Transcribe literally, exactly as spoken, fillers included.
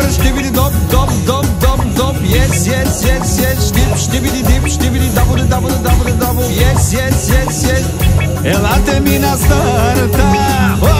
Stibidi dop, dop, dop, dop, dop. Yes, yes, yes, yes. Dip, stibidi dip, stibidi double, double, double, double. Yes, yes, yes, yes. Ela termina starta.